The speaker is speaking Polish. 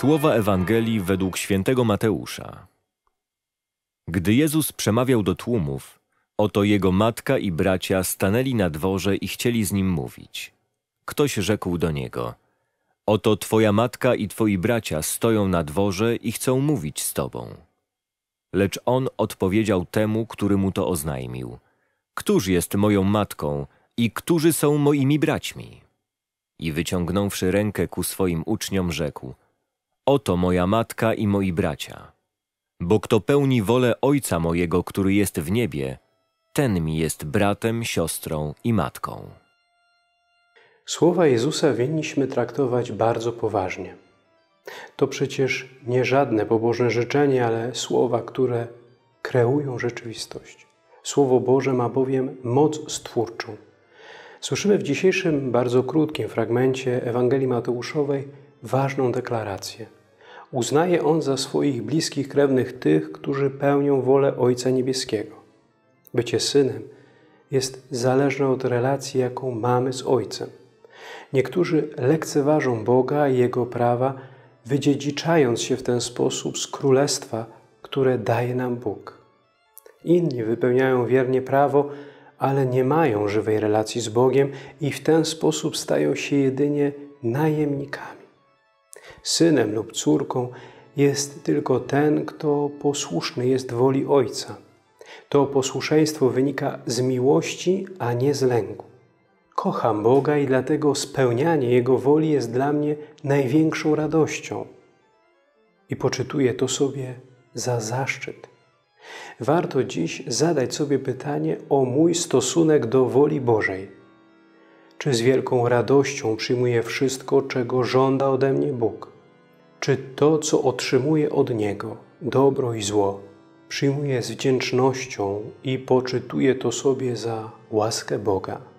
Słowa Ewangelii według świętego Mateusza. Gdy Jezus przemawiał do tłumów, oto Jego matka i bracia stanęli na dworze i chcieli z Nim mówić. Ktoś rzekł do Niego: oto Twoja matka i Twoi bracia stoją na dworze i chcą mówić z Tobą. Lecz On odpowiedział temu, który mu to oznajmił: któż jest moją matką i którzy są moimi braćmi? I wyciągnąwszy rękę ku swoim uczniom, rzekł: oto moja matka i moi bracia. Bo kto pełni wolę Ojca mojego, który jest w niebie, ten mi jest bratem, siostrą i matką. Słowa Jezusa winniśmy traktować bardzo poważnie. To przecież nie żadne pobożne życzenie, ale słowa, które kreują rzeczywistość. Słowo Boże ma bowiem moc stwórczą. Słyszymy w dzisiejszym, bardzo krótkim fragmencie Ewangelii Mateuszowej ważną deklarację. Uznaje On za swoich bliskich krewnych tych, którzy pełnią wolę Ojca Niebieskiego. Bycie synem jest zależne od relacji, jaką mamy z Ojcem. Niektórzy lekceważą Boga i Jego prawa, wydziedziczając się w ten sposób z królestwa, które daje nam Bóg. Inni wypełniają wiernie prawo, ale nie mają żywej relacji z Bogiem i w ten sposób stają się jedynie najemnikami. Synem lub córką jest tylko ten, kto posłuszny jest woli Ojca. To posłuszeństwo wynika z miłości, a nie z lęku. Kocham Boga i dlatego spełnianie Jego woli jest dla mnie największą radością. I poczytuję to sobie za zaszczyt. Warto dziś zadać sobie pytanie o mój stosunek do woli Bożej. Czy z wielką radością przyjmuję wszystko, czego żąda ode mnie Bóg? Czy to, co otrzymuję od Niego, dobro i zło, przyjmuję z wdzięcznością i poczytuję to sobie za łaskę Boga?